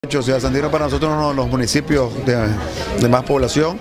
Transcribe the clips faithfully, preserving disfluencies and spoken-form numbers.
Ciudad Sandino para nosotros es uno de los municipios de, de más población.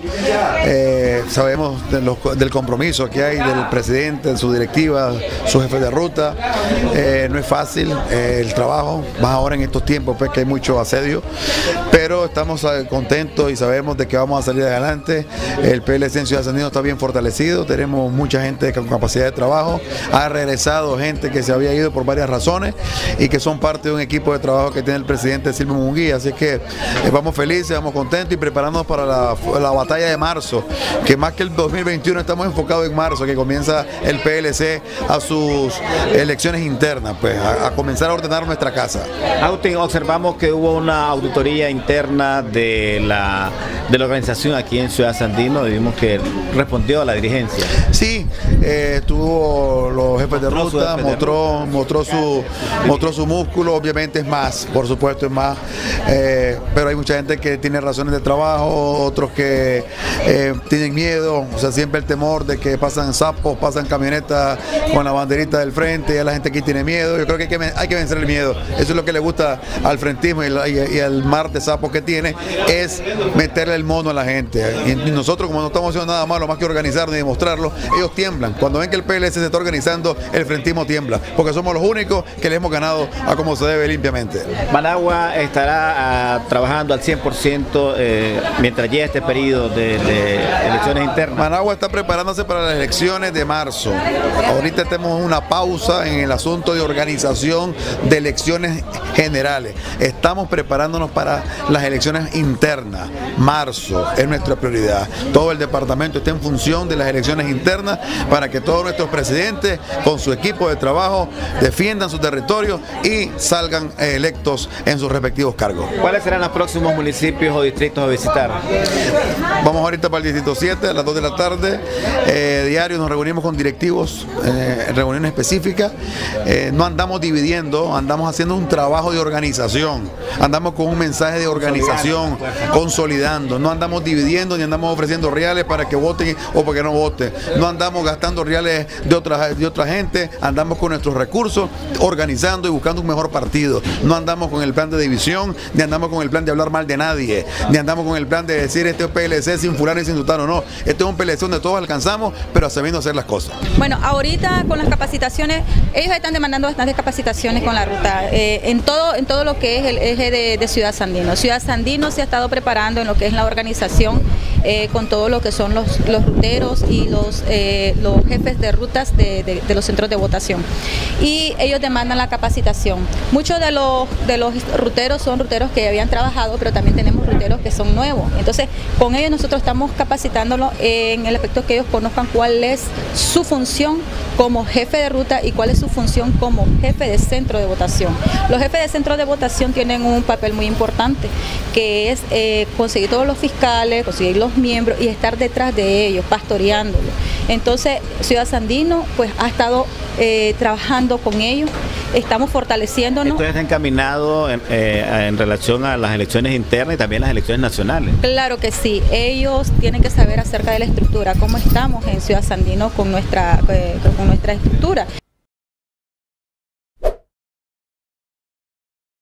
Eh, sabemos de los, del compromiso que hay del presidente, de su directiva, su jefe de ruta. Eh, no es fácil eh, el trabajo, más ahora en estos tiempos pues, que hay mucho asedio, pero estamos eh, contentos y sabemos de que vamos a salir adelante. El P L C en Ciudad Sandino está bien fortalecido, tenemos mucha gente con capacidad de trabajo, ha regresado gente que se había ido por varias razones y que son parte de un equipo de trabajo que tiene el presidente Silvio Munguía. Así que eh, vamos felices, vamos contentos y preparándonos para la, la batalla de marzo, que más que el dos mil veintiuno estamos enfocados en marzo, que comienza el P L C a sus elecciones internas, pues a, a comenzar a ordenar nuestra casa. Austin, observamos que hubo una auditoría interna de la, de la organización aquí en Ciudad Sandino y vimos que respondió a la dirigencia. Sí, eh, tuvo los jefes de Mostró ruta, jefe de mostró, ruta. mostró, su, mostró su músculo, obviamente es más, por supuesto es más. Eh, pero hay mucha gente que tiene razones de trabajo, otros que eh, tienen miedo, o sea, siempre el temor de que pasan sapos, pasan camionetas con la banderita del frente, y la gente aquí tiene miedo. Yo creo que hay que, hay que vencer el miedo. Eso es lo que le gusta al frentismo y, la, y, y al mar de sapos que tiene, es meterle el mono a la gente. Y, y nosotros, como no estamos haciendo nada malo más que organizar ni demostrarlo, ellos tiemblan. Cuando ven que el P L C se está organizando, el frentismo tiembla, porque somos los únicos que le hemos ganado a como se debe limpiamente. Managua estará a, trabajando al cien por ciento eh, mientras llegue este periodo de, de elecciones internas. Managua está preparándose para las elecciones de marzo. Ahorita tenemos una pausa en el asunto de organización de elecciones generales. Estamos preparándonos para las elecciones internas. Marzo es nuestra prioridad. Todo el departamento está en función de las elecciones internas para que todos nuestros presidentes con su equipo de trabajo defiendan su territorio y salgan electos en sus respectivos cargos. ¿Cuáles serán los próximos municipios o distritos a visitar? Vamos ahorita para el distrito siete a las dos de la tarde. Eh, diario nos reunimos con directivos eh, en reuniones específicas. Eh, no andamos dividiendo, andamos haciendo un trabajo de organización. Andamos con un mensaje de organización, consolidando. No andamos dividiendo ni andamos ofreciendo reales para que voten o para que no voten. No andamos gastando reales de otra, de otra gente. Andamos con nuestros recursos, organizando y buscando un mejor partido. No andamos con el plan de división, ni andamos con el plan de hablar mal de nadie, ni andamos con el plan de decir este es P L C sin fulano y sin sutano. No, este es un P L C donde todos alcanzamos, pero sabiendo hacer las cosas. Bueno, ahorita con las capacitaciones, ellos están demandando bastantes capacitaciones con la ruta, eh, en todo en todo lo que es el eje de, de Ciudad Sandino. Ciudad Sandino se ha estado preparando en lo que es la organización, eh, con todo lo que son los, los ruteros y los, eh, los jefes de rutas de, de, de los centros de votación. Y ellos demandan la capacitación. Muchos de los, de los ruteros son ruteros que habían trabajado, pero también tenemos ruteros que son nuevos. Entonces, con ellos nosotros estamos capacitándolos en el aspecto que ellos conozcan cuál es su función como jefe de ruta y cuál es su función como jefe de centro de votación. Los jefes de centro de votación tienen un papel muy importante, que es eh, conseguir todos los fiscales, conseguir los miembros y estar detrás de ellos, pastoreándolos. Entonces, Ciudad Sandino pues ha estado eh, trabajando con ellos, estamos fortaleciéndonos. Esto está encaminado en, eh, en relación a las elecciones internas y también las elecciones nacionales. Claro que sí, ellos tienen que saber acerca de la estructura, cómo estamos en Ciudad Sandino con nuestra, eh, con nuestra estructura.